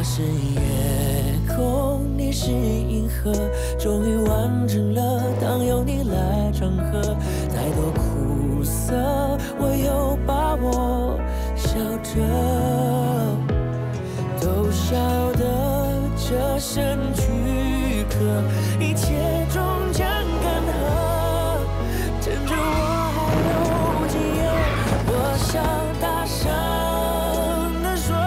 我是夜空，你是银河，终于完整了。当有你来唱和，再多苦涩，我有把握，笑着，都晓得这声躯壳，一切终将干涸。趁着我还有记忆，我想大声地说。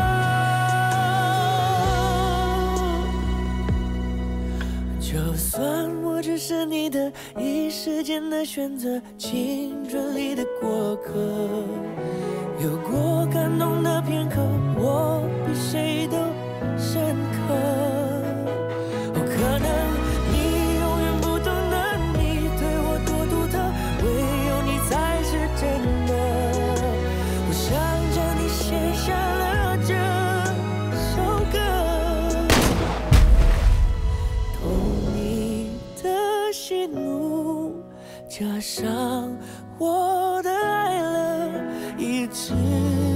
就算我只是你的一时间的选择，青春里的过客，有过感动的片刻，我比谁都深刻。哦，可能你永远不懂得你对我多独特，唯有你才是真的。我想着你写下了这首歌。 喜怒加上我的爱了，一直。